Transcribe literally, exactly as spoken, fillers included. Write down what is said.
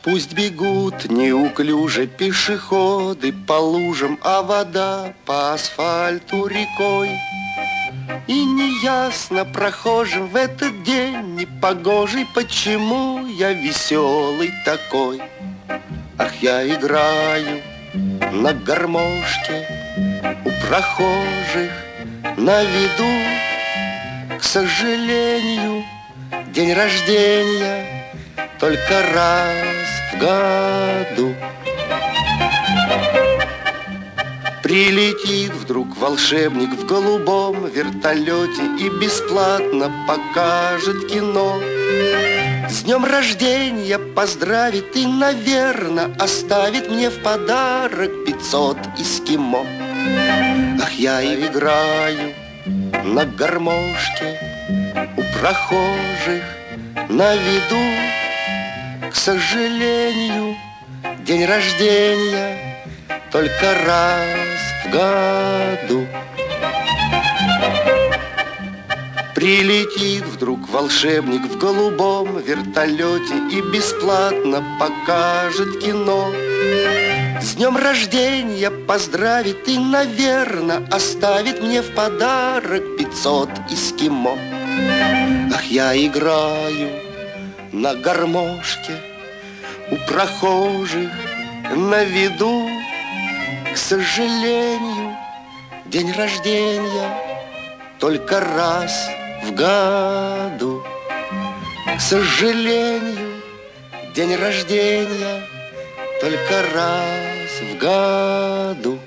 Пусть бегут неуклюже пешеходы по лужам, а вода по асфальту рекой. И неясно прохожим в этот день непогожий, почему я веселый такой. Ах, я играю на гармошке у прохожих на виду. К сожалению, день рождения только раз в году. Прилетит вдруг волшебник в голубом вертолете и бесплатно покажет кино. С днем рождения поздравит и, наверное, оставит мне в подарок пятьсот эскимо. Ах, я играю на гармошке у прохожих на виду. К сожалению, день рождения только раз в году. Прилетит вдруг волшебник в голубом вертолете и бесплатно покажет кино. С днем рождения поздравит и, наверное, оставит мне в подарок пятьсот эскимо. Ах, я играю на гармошке у прохожих на виду. К сожалению, день рождения только раз в году. К сожалению, день рождения только раз в году.